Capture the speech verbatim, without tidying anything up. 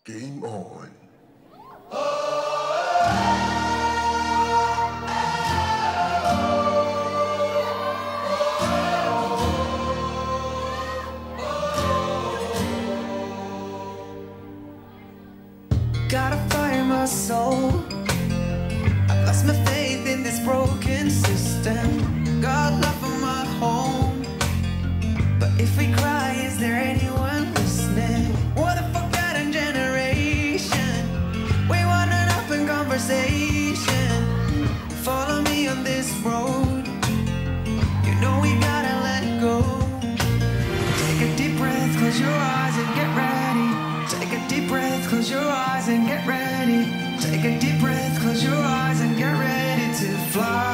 Game on. Gotta find my soul. I've lost my faith in this broken system. Got love for my home. But if we cry, is there anyone listening? What the fuck got a generation? We want an open conversation. Follow me on this road. You know we gotta let go. Take a deep breath, close your eyes and get ready. Take a deep breath, close your eyes and get ready. Take a deep breath, close your eyes and get ready to fly.